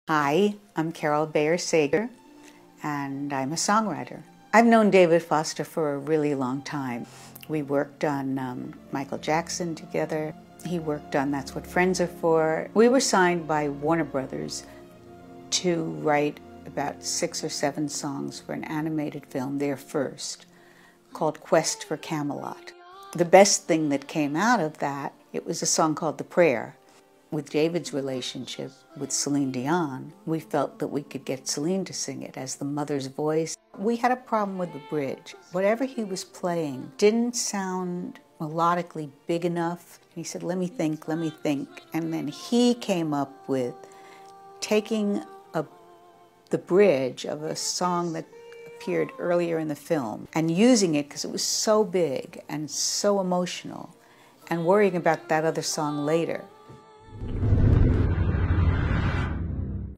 Hi, I'm Carole Bayer Sager, and I'm a songwriter. I've known David Foster for a really long time. We worked on Michael Jackson together. He worked on That's What Friends Are For. We were signed by Warner Brothers to write about 6 or 7 songs for an animated film, their first, called Quest for Camelot. The best thing that came out of that, it was a song called The Prayer. With David's relationship with Celine Dion, we felt that we could get Céline to sing it as the mother's voice. We had a problem with the bridge. Whatever he was playing didn't sound melodically big enough. He said, let me think. And then he came up with taking the bridge of a song that appeared earlier in the film and using it because it was so big and so emotional and worrying about that other song later.